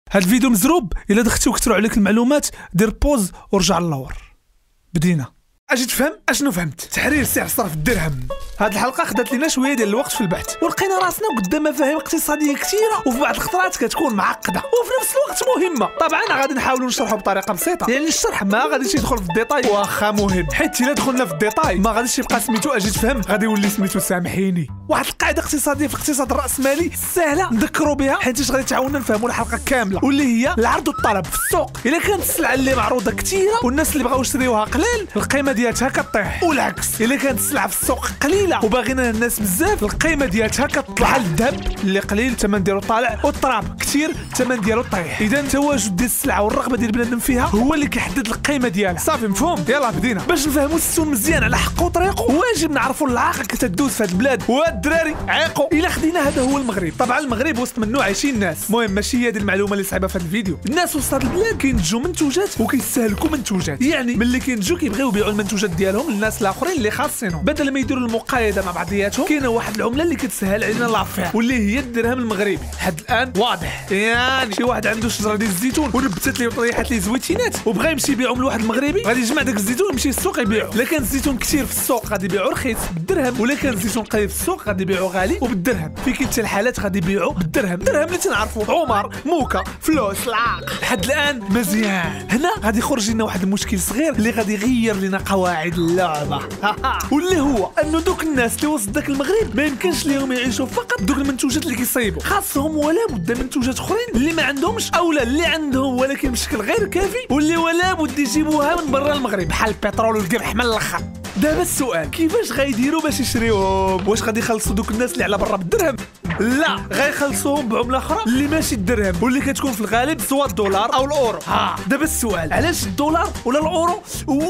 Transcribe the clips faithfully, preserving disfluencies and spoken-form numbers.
هاد الفيديو مزروب. الا دخلتي وكثروا عليك المعلومات دير بوز ورجع للور. بدينا. اجي تفهم اشنو فهمت؟ تحرير سعر صرف الدرهم. هاد الحلقه خدات لينا شويه ديال الوقت في البحث ولقينا راسنا قدام مفاهيم اقتصاديه كثيره وفي بعض الخطرات كتكون معقده وفي نفس الوقت مهمه. طبعا غادي نحاولوا نشرحوا بطريقه بسيطه، يعني الشرح ما غاديش يدخل في الديتاي واخا مهم، حيت الا دخلنا في الديتاي ما غاديش يبقى سميتو اجي تفهم، غادي يولي سميتو سامحيني. واحد القاعده اقتصاديه في الاقتصاد الراسمالي سهله نذكروا بها حيت غادي تعاوننا نفهموا الحلقه كامله، واللي هي العرض والطلب في السوق. الا كانت السلعه اللي معروضه كثيره والناس اللي بغاو يشريوها قليل القيمه ديالها كطيح، والعكس الا كانت السلعه في السوق قليله وباغينا الناس بزاف القيمه ديالها كطلع. بحال الذهب اللي قليل الثمن ديالو طالع والتراب كثير الثمن ديالو طايح. اذا التواجد ديال السلعه والرغبه ديال بنادم فيها هو اللي كيحدد القيمه ديالها. صافي مفهوم؟ يلا بدينا. باش نفهموا السوق مزيان على حقه وطريقه واجب نعرفوا العاقه كتدوز في هاد البلاد. والدراري عيقوا الا خدينا هذا هو المغرب. طبعا المغرب وسط منه عايشين الناس. المهم ماشي هي هذه المعلومه اللي صعيبه في هذا الفيديو. الناس وسط هاد البلاد كينتجوا منتوجات وكيستهلكوا منتوجات، يعني ملي كينتجوا كيبغيو يبيعوا المنتوجات ديالهم للناس الاخرين اللي خاصينهم بدل ما يديروا المقايضه مع بعضياتهم. كاينه واحد العمله اللي كتسهل علينا لافير واللي هي الدرهم المغربي. حد الان واضح، يعني شي واحد عنده شجره ديال الزيتون ونبتت ليه وطيحت ليه زويتينات وبغى يمشي يبيعهم لواحد المغربي، غادي يجمع داك الزيتون ويمشي للسوق يبيعو. الا كان الزيتون كثير في السوق غادي يبيعو رخيص بالدرهم، ولا كان الزيتون قليل في السوق غادي يبيعو غالي وبالدرهم. في كلتا الحالات غادي يبيعو بالدرهم. الدرهم اللي تنعرفوا عمر موكا فلوس العاق. لحد الان مزيان. هنا غادي يخرج لنا واحد المشكل صغير اللي غادي يغير لنا قواعد اللعبه واللي هو انه دوك الناس اللي وسط داك المغرب ما يمكنش ليهم يعيشوا فقط دوك المنتوجات اللي كيصايبوا، خاصهم ولا بد منتوجات اخرين اللي ما عندهمش اولا اللي عندهم ولكن بشكل غير كافي، واللي ولا بد يجيبوها من برا المغرب بحال البترول والقمح من الاخر. دابا السؤال كيفاش غايديروا باش يشريوهم؟ واش غادي يخلصوا دوك الناس اللي على برا بالدرهم؟ لا، غيخلصوهم بعمله اخرى اللي ماشي الدرهم واللي كتكون في الغالب سواء الدولار او الاورو. ها دابا السؤال علاش الدولار ولا الاورو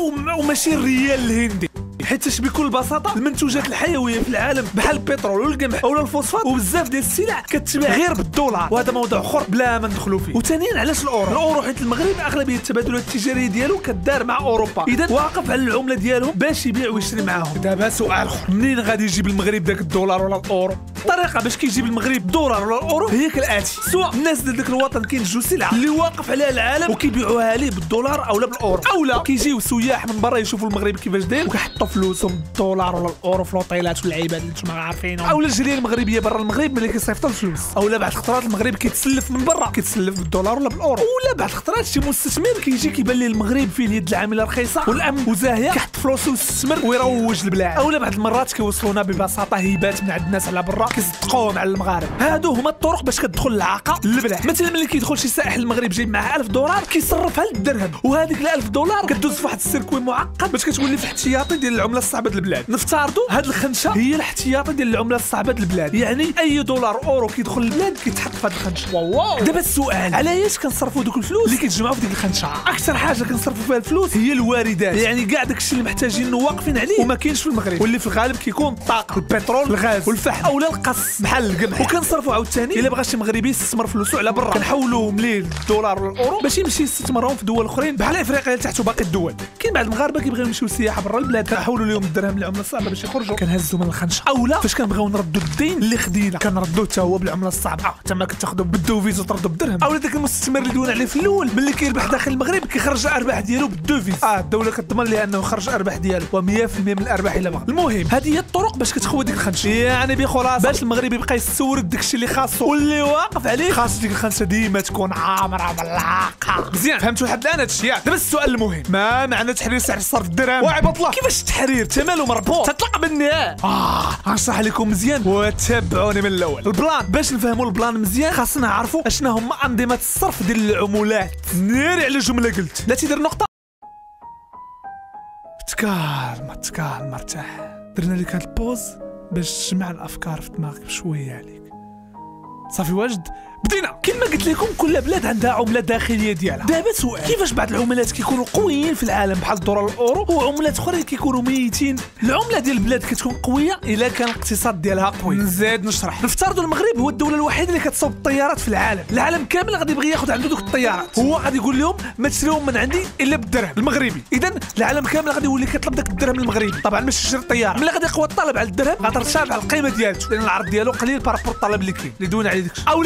وماشي الريال الهندي؟ حيت بكل بساطه المنتوجات الحيويه في العالم بحال البترول والقمح اولا الفوسفات وبزاف ديال السلع كتباع غير بالدولار، وهذا موضوع اخر بلا ما ندخلوا فيه. وثانيا علاش الاورو؟ الاورو حيت المغرب اغلبيه التبادلات التجاريه ديالو كدار مع اوروبا، اذا واقف على العمله ديالهم باش يبيع ويشري معاهم. دابا سؤال اخر، منين غادي يجيب المغرب داك الدولار ولا الاورو؟ الطريقه باش كيجيب المغرب الدولار ولا الاورو هي كالاتي: سواء الناس ديال داك الوطن كينتجوا سلعه اللي واقف عليها العالم وكيبيعوها ليه بالدولار اولا بالاورو، اولا كيجيو سياح من برا يشوفوا المغرب كيفاش داير وكيحطوا فلوسهم بالدولار ولا الاورو في الاوطيلات واللعيبات اللي نتوما عارفينهم، اولا الجاليه المغربيه برا المغرب ملي كيصيفطوا الفلوس، اولا بعض الخطرات المغرب كيتسلف من برا كيتسلف بالدولار ولا بالاورو، ولا بعض الخطرات شي مستثمر كيجي كيبان ليه المغرب فيه اليد العامله رخيصه والامن وزاهيه كيحط فلوسه ويستثمر ويروج البلاد، اولا بعض المرات كيوصلونا ببساطه هبات من عند الناس على برا كيصدقوهم على المغاربه. هادو هما الطرق باش كتدخل العاقه للبلاد. مثلا ملي كيدخل شي سائح للمغرب جايب معاه ألف دولار كيصرفها للدرهم، وهذيك ال ألف دولار كدوز في واحد السيركوي معقد باش كتولي في الاحتياطي ديال العمله الصعبه البلاد. نفترضوا هاد الخنشه هي الاحتياطي ديال العمله الصعبه البلاد، يعني اي دولار اورو كيدخل للبلاد كيتحط في هاد الخنشه. واو. دابا السؤال علاش كنصرفوا دوك الفلوس اللي كيتجمعوا في ديك الخنشه؟ اكثر حاجه كنصرفوا فيها الفلوس هي الواردات، يعني كاع داكشي اللي محتاجين واقفين عليه وما كاينش في المغرب، واللي في الغالب كيكون الطاقه البترول الغاز والفحم اولا القص بحال القمح. وكنصرفوا عاوتاني الا بغى شي مغربي يستثمر فلوسه على برا كنحولوهم ليه الدولار ولا الاورو باش يمشي يستثمرهم في دول اخرين بحال افريقيا لتحت وباقي الدول. كاين بعض المغاربه كيبغيو يمشيو سياحه برا البلاد كنحولوا لهم الدرهم العمله الصعبه باش يخرجوا كنهزوا من الخنشه، اولا فاش كنبغيو نردوا الدين اللي خدينا كنردوه حتى هو بالعمله الصعبه تما كتاخذوا بالدوفيز وتردوا بالدرهم، اولا داك المستثمر اللي دونا عليه في الاول ملي كيربح داخل المغرب كيخرج الارباح ديالو بالدوفيز، اه الدوله كتضمن ليه انه يخرج الارباح ديالو و100% من الارباح الا بغى. المهم هذه هي الطرق باش كتخوي ديك الخنشه، يعني بخلاصه باش المغرب يبقى يستورد داكشي اللي خاصو واللي واقف عليه خاص ديك الخنشه ديما تكون عامره بالعاقه. مزيان فهمتوا لحد الان هادشي؟ دابا السؤال المهم، ما معنى تحرير سعر صرف الدرهم؟ واعي بطله كيفاش التحرير تماله مربوط تطلق مني اه غنشرح لكم مزيان وتابعوني من الاول. البلان باش نفهموا البلان مزيان خاصنا نعرفوا اشنا هما انظمه الصرف ديال العملات. ناري على جمله قلت لا تيدير نقطه. تكالما تكالما ارتاح، درنا لك هاد البوز باش تجمع الافكار في دماغك بشويه عليك. صافي واجد بدينا. كما قلت لكم كل بلاد عندها عمله داخليه ديالها. دابا سؤال، كيفاش بعض العملات كيكونوا قويين في العالم بحال الدولار والاورو وعملات اخرى كيكونوا ميتين؟ العمله ديال البلاد كتكون قويه الا كان الاقتصاد ديالها قوي. نزيد نشرح. نفترضوا المغرب هو الدوله الوحيده اللي كتصوب الطيارات في العالم، العالم كامل غادي يبغي ياخذ عنده دوك الطيارات، هو غادي يقول لهم ما تشريوهم من عندي الا بالدرهم المغربي، اذا العالم كامل غادي يولي كيطلب داك الدرهم المغربي. طبعا باش تشري الطياره ملي غادي يقوى الطلب على الدرهم غترتفع على القيمه ديالته لان العرض ديالو قليل بارابور الطلب اللي كاين اللي دونا عليه داكشي، اولا يقول لهم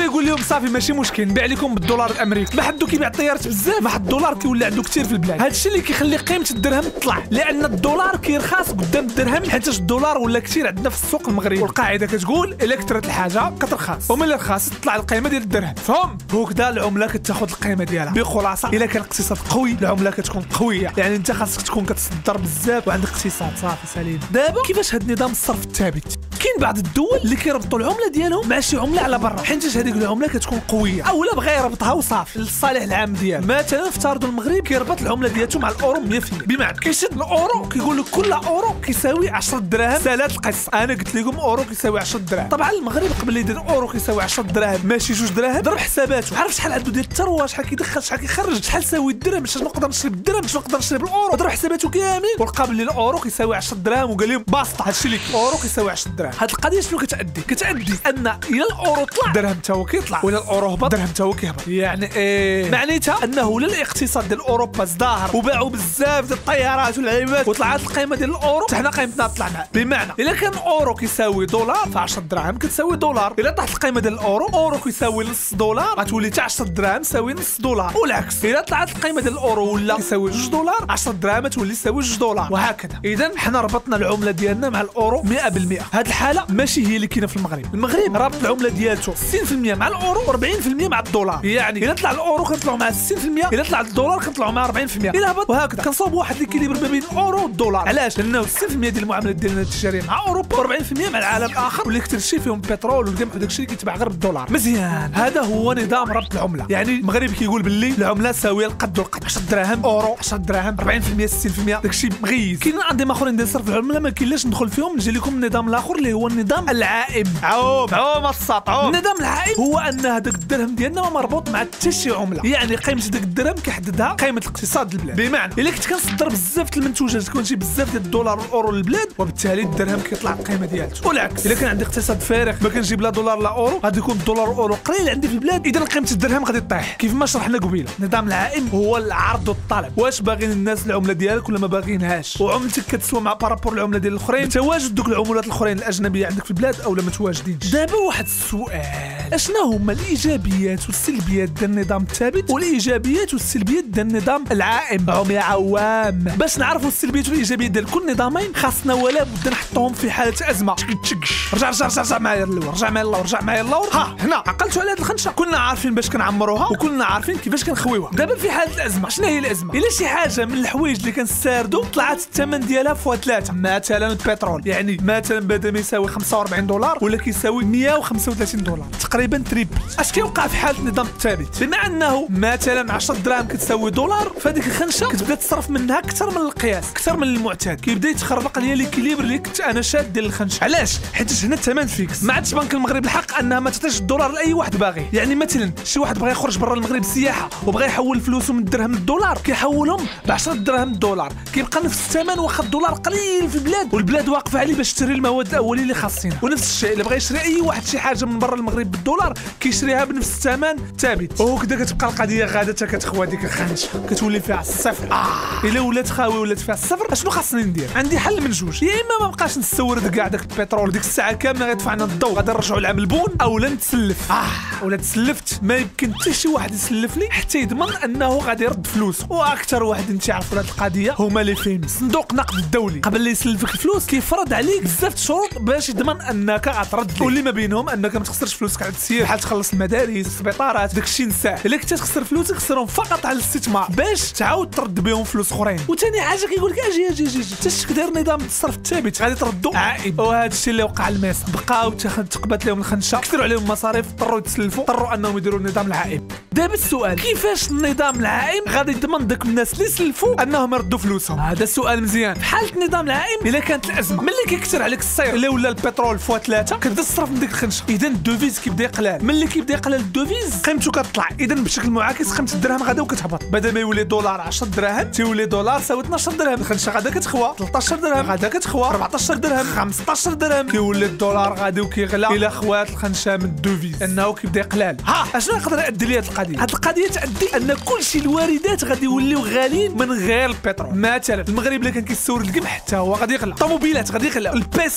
صافي ماشي مشكل نبيع لكم بالدولار الامريكي. ما حدو كيبيع الطيارات بزاف، ما حد الدولار كيولي عنده كثير في البلاد. هادشي اللي كيخلي قيمه الدرهم تطلع، لان الدولار كيرخص قدام الدرهم حيت الدولار ولا كثير عندنا في السوق المغربي، والقاعده كتقول الا كثرت الحاجه كترخص، وملي رخص تطلع القيمه ديال الدرهم. فهم هكذا العمله كتاخذ القيمه ديالها. بخلاصه الا كان الاقتصاد قوي العمله كتكون قويه، يعني انت خاصك تكون كتصدر بزاف وعندك اقتصاد صافي سليم. دابا كيفاش هاد نظام الصرف الثابت؟ كاين بعض الدول اللي كيربطوا العمله ديالهم مع شي عمله على برا، حيت هذيك العمله كتكون قويه، اولا بغى يربطها وصافي للصالح العام ديالو. مثلا افترضوا المغرب كيربط العمله ديالته مع الاورو مية في المية، بمعنى كيشد الاورو كيقول لك كل اورو كيساوي عشرة دراهم. سالات القصه، انا قلت لكم اورو كيساوي عشرة دراهم. طبعا المغرب قبل يدير اورو كيساوي عشرة دراهم ماشي جوج دراهم، ضرب حساباته، عرف شحال عنده ديال الثروه، شحال كيدخل شحال كيخرج، شحال ساوي الدرهم، شحال نقدر نشري بالدرهم، شحال نقدر نشري بالاورو، ضرب حساباته كامل ولقى بلي الاورو كيساوي عشرة دراهم وقال لهم باسطه هادشي اللي الاورو كيساوي عشرة دراهم. هاد القضيه شنو كتأدي؟ كتأدي ان الى الاورو طلع درهم تا هو كيطلع، ولا الاورو هبط درهم تا هو كيهبط. يعني ايه معناتها انه ولا الاقتصاد ديال اوروبا ازدهر وباعوا بزاف ديال الطيارات والعيبات وطلعت القيمه ديال الاورو، حنا قيمتنا طلعنا. بمعنى الا كان الاورو كيساوي دولار ف عشرة دراهم كتساوي دولار، الا طاحت القيمه ديال الاورو اورو كيساوي نص دولار غتولي حتى عشرة دراهم تساوي نص دولار، والعكس الا طلعت القيمه ديال الاورو ولا يساوي جوج دولار عشرة دراهم تولي تساوي جوج دولار، وهكذا. اذا حنا ربطنا العمله ديالنا مع الاورو مية بالمية. هاد الحاله ماشي هي اللي كاينه في المغرب. المغرب رابط العمله ديالته ستين بالمية مع الاورو و40 بالمية مع الدولار، يعني الا طلع الاورو كنطلعوا مع ستين بالمية، الا طلع الدولار كنطلعوا مع أربعين بالمية، الا هبط وهكذا. كنصاوب واحد ليكيليبر ما بين الاورو والدولار. علاش؟ لانه ستين بالمية ديال المعاملات ديالنا التجاريه مع اوروبا و40 بالمية مع العالم الاخر واللي كثر شي فيهم البترول والقمح وداك الشيء اللي كيتباع غير بالدولار. مزيان، هذا هو نظام ربط العمله. يعني المغرب كيقول باللي العمله ساويه القد والقد، عشرة دراهم اورو عشرة دراهم أربعين بالمية ستين بالمية داك الشيء مغيز. كاين انظمه اخرين ديال صرف العمله ما كاينلاش ندخل فيهم، نجي لكم النظام الاخر اللي هو النظام العائم. عوم عوم الساط عوم. النظام العائم هو ان هذاك الدرهم ديالنا مربوط مع حتى شي عمله، يعني قيمه داك الدرهم كيحددها قيمه الاقتصاد البلاد. بمعنى الا كنت كنصدر بزاف د المنتوجات كنجي بزاف ديال الدولار والاورو للبلاد، وبالتالي الدرهم كيطلع القيمه ديالته، والعكس الا كان عندي اقتصاد فارغ ما كنجيب لا دولار لا اورو غادي يكون الدولار والاورو قليل عندي في البلاد، اذا قيمه الدرهم غادي تطيح. كيف ما شرحنا قبيله النظام العائم هو العرض والطلب، واش باغيين الناس العمله ديالك ولا ما باغيينهاش، وعملتك كتسوى مع بارابور العمله ديال الاخرين، تواجد دوك العملات الاخرين الاجنبيه عندك في البلاد او لا ما تواجدينش. دابا واحد السؤال، اشنا هما الايجابيات والسلبيات ديال النظام الثابت والايجابيات والسلبيات ديال النظام العائم؟ هم يا عوام باش نعرفوا السلبيات والايجابيات ديال كل نظامين خاصنا ولا بد نحطوهم في حاله ازمه. تشكش رجع رجع رجع, رجع معايا اللور، رجع معايا اللور، رجع معايا اللور. ها هنا عقلتوا على هذه الخنشه، كنا عارفين باش كنعمروها وكنا عارفين كيفاش كنخويوها. دابا في حاله الازمه شنو هي الازمه؟ الا شي حاجه من الحوايج اللي كنستاردو طلعت الثمن ديالها فوا ثلاثه، مثلا البترول، يعني مثلا بدل ما يساوي خمسة وأربعين دولار ولا كيساوي مية وخمسة وثلاثين دولار، تقريبا تريبل. اش كيوقع في حاله النظام الثابت؟ بما انه مثلا عشرة دراهم كتساوي دولار، فهاديك الخنشه كتبدا تصرف منها اكثر من القياس، اكثر من المعتاد، كيبدا يتخربق ليا ليكيليبر اللي كنت انا شاد ديال الخنشه. علاش؟ حيت هنا الثمن فيكس، ما عادش بنك المغرب الحق انها ما تعطيش الدولار لاي واحد باغي. يعني مثلا شي واحد بغى يخرج برا المغرب سياحه وبغى يحول فلوسه من الدرهم للدولار، كيحولهم ب عشرة دراهم للدولار، كيبقى نفس الثمن واخا الدولار قليل في البلاد والبلاد واقفه عليه باش تشري المواد الاوليه اللي خاصينها. ونفس الشيء اللي بغى يشري اي واحد شي حاجه من برا المغرب بالدولار كيشريها بنفس الثمن ثابت، وهكذا كتبقى القضيه غاده حتى كتخوى ديك الخنشه كتولي فيها الصفر. آه. الا ولات خاوي ولات فيها الصفر اشنو خاصني ندير؟ عندي حل من جوج، يا اما ما بقاش نستورد كاع داك البترول ديك الساعه كامله غيدفعنا الضوء غادي نرجعوا لعام البون، اولا نتسلف. اه ولا تسلفت ما يمكن حتى شي واحد يسلف لي حتى يضمن انه غادي يرد فلوسه. واكثر واحد انت عارف هذه القضيه هما لي فين صندوق النقد الدولي، قبل لا يسلفك الفلوس كيفرض عليك بزاف الشروط باش يضمن انك غترد ليه، واللي ما بينهم انك ما تخسرش فلوسك على التسيير، بحال تخلص المدارس السبيطارات داكشي نساه. الا كنت تخسر فلوسك خسرهم فقط على الاستثمار باش تعاود ترد بهم فلوس اخرين. وثاني حاجه كيقول لك اجي اجي اجي تاش داير نظام الصرف الثابت غادي تردوا عائم، وهذا الشيء اللي وقع لمصر بقاو تقبات لهم الخنشه، كثروا عليهم المصاريف، اضطروا يتسلفوا، اضطروا انهم يديروا النظام العائم. دابا السؤال كيفاش النظام العائم غادي يضمن داك الناس اللي سلفوا انهم يردوا فلوسهم؟ هذا السؤال مزيان. في حاله النظام العائم الا كانت الازمه ملي كيكثر عليك السير الا ولا البترول فوا ثلاثه كتبدا تصرف من ديك الخنشه، اذا الدوفيز كيبدا يقلال، ملي كيبدا يقلال الدوفيز قيمته كتطلع، اذا بشكل معاكس قيمه الدرهم غادا وكتهبط، بدل ما يولي دولار عشرة دراهم تيولي دولار ساوي اثناش درهم، الخنشه غادا كتخوى ثلاثطاش درهم، غادا كتخوى أربعطاش درهم، خمسطاش درهم، كيولي الدولار غادي وكيغلى الى خوات الخنشه من الدوفيز انه كيبدا يقلال. ها اشنو يقدر يؤدي لي هذه القضيه؟ هذه القضيه تؤدي ان كلشي الواردات غادي يوليو غاليين من غير البترول. مثلا المغرب اللي كان كيستورد القمح حتى هو غادي يغلى، الطوموبيلات غادي يغلى، الباسيات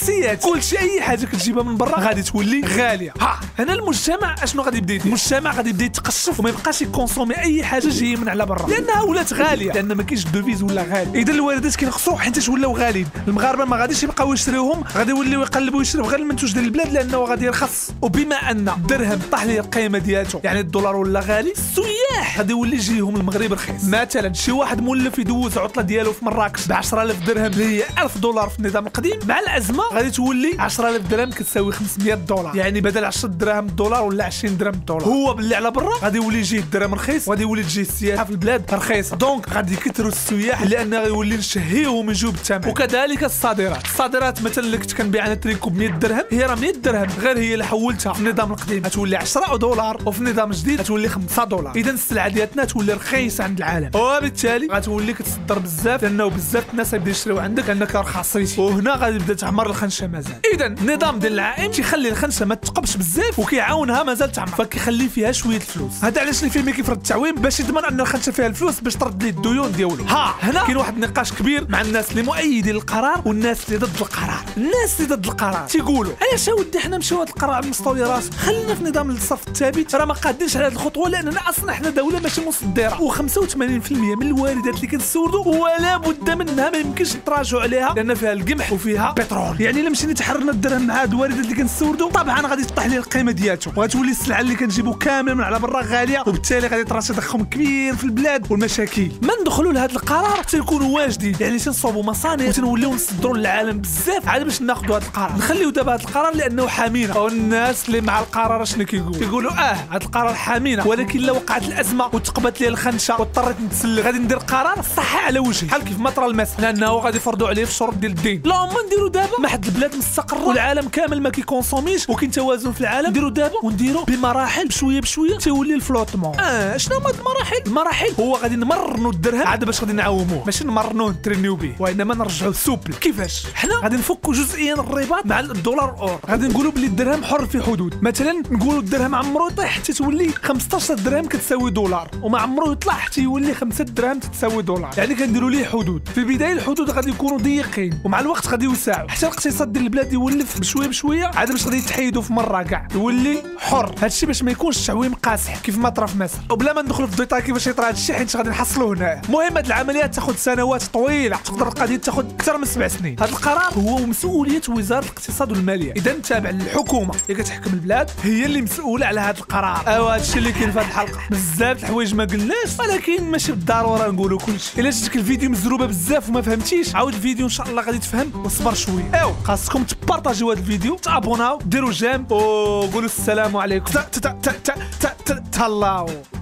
كلشي اي حاجه كتجيبها من برا غادي تولي غاليه. ها هنا المجتمع اشنو غادي يبدا يدير؟ المجتمع غادي يبدا يتقشف وما يبقاش يكونسومي اي حاجه جايه من على برا لانها ولات غاليه، لان ما كاينش دوفيز ولا غالي. اذا الواردات كينقصوا حيت ولاو غاليين، المغاربه ما غاديش يبقاو يشريوهم، غادي يوليو يقلبوا يشريو غير المنتوج ديال البلاد لانه غادي يرخص. وبما ان الدرهم طاح ليه القيمه ديالته يعني الدولار ولا غالي، السياح غادي يولي يجيهم المغرب رخيص. مثلا شي واحد مولف يدوز عطله ديالو في مراكش ب عشرة آلاف درهم اللي هي ألف دولار في النظام القديم، مع الازمه غادي تولي عشرة آلاف درهم كتساوي خمسمية دولار، يعني بدل عشرة دراهم الدولار ولا عشرين درهم الدولار. هو باللي على برا غادي يولي يجي الدرهم رخيص وغادي يولي تجي السياحه في البلاد رخيصه، دونك غادي يكثروا السياح لان غيولي نشهيوهم يجيو بالثمن. وكذلك الصادرات، الصادرات مثلا اللي كنت كنبيع انا تريكو ب مية درهم، هي راه مية درهم، غير هي اللي حولتها في النظام القديم غتولي عشرة دولار وفي النظام الجديد غتولي خمسة دولار. اذا السلعه ديالتنا تولي رخيصه عند العالم، وبالتالي غتولي كتصدر بزاف لانه بزاف الناس غيبداو يشريو عندك لانك رخصيتي، وهنا غادي تبدا تعمر الخنشه مازال. اذا النظام ديال العائم تيخلي الخنشه ما تقبش بزاف وكيعاونها مازال تعمر، فكيخلي فيها شويه الفلوس. هذا علاش اللي فيه ما كيفرض التعويم باش يضمن ان الخنشه فيها الفلوس باش ترد ليه الديون ديالو. ها هنا كاين واحد النقاش كبير مع الناس اللي مؤيدين للقرار والناس اللي ضد القرار. الناس اللي ضد القرار تيقولوا علاش اودي حنا نمشيو هذا القرار مستولي راسه، خلينا في نظام الصرف الثابت، راه ما قادينش على هذه الخطوه لاننا اصلا حنا دوله ماشي مصدره، وخمسة وثمانين بالمية من الواردات اللي كنستوردوا ولا بد منها ما يمكنش نتراجعوا عليها لان فيها القمح وفيها بترول. يعني الا مشينا تحررنا الدرهم مع هاد الواردات اللي كنستوردوا طبعا غادي تطيح ليه القيمه ديالته، وغتولي السلعه اللي كنجيبوا كامل من على برا غاليه، وبالتالي غادي يطرا تضخم كبير في البلاد والمشاكل. ما ندخلوا لهذا القرار تيكونوا واجدين، يعني تنصوبوا مصانع وتنوليو نصدروا للعالم بزاف عاد باش ناخذوا هذا القرار. نخليو دابا هذا القرار لانه حامينا، والناس اللي مع القرار شنو كيقولوا؟ كيقولوا اه هذا القرار حامينا، ولكن لو وقعت الازمه وتقبت لي الخنشه واضطريت نتسلل غادي ندير قرار صح على وجهي بحال كيف ما طرا المثل، لانه غادي يفرضوا عليه في الشروط ديال الدين. لا ما نديروا دابا ما حد البلاد مستقره والعالم كامل ما كيكونسوميش وكاين توازن في العالم، نديروا دابا ونديروا بمراحل بشويه بشويه تيولي الفلوتمون. اه شنو هما المراحل؟ المراحل هو غادي نمرنوا الدرهم عاد باش غادي نعاوموه، ماشي نمرنوه نترينيو به، وانما نرجعوه سوبل. كيفاش؟ حنا غادي نفكوا جزئيا الرباط مع الدولار اور، غادي نقولوا بلي الدرهم حر في حدود، مثلا نقولوا الدرهم عمرو يطيح حتى تولي خمسطاش درهم كتساوي دولار، وما عمرو يطلع حتى يولي خمسة دراهم تتساوي دولار، يعني كنديروا ليه حدود. في البدايه الحدود غادي يكونوا ضيقين ومع الوقت غادي يوسعوا حتى الاقتصاد ديال البلاد يولف بشويه بشويه عاد باش غادي يتحيدوا في مره كاع يولي حر. هادشي باش ما يكونش تعويم قاصح كيف ما طرا في مصر، وبلا ما ندخلوا في الديتاي كيفاش يطرا هادشي حيت غادي نحصلوا هنا. المهم هاد العمليات تاخذ سنوات طويله، تقدر القضيه تاخذ اكثر من سبع سنين. هذا القرار هو مسؤوليه وزاره الاقتصاد والماليه، اذا تابع للحكومه اللي كتحكم البلاد هي اللي مسؤوله على هذا القرار. ايوا هادشي اللي كاين في هذه الحلقه، بزاف الحوايج ما قلناش ولكن ماشي بالضروره نقولوا كلشي. الا جاتك الفيديو مزروبه بزاف وما فهمتيش عاود الفيديو ان شاء الله غادي تفهم وصبر شويه. ايوا خاصكم تبارطاجيو هذا الفيديو، تابوناو، ديروا جيم وقولوا السلام عليكم. تهلاو.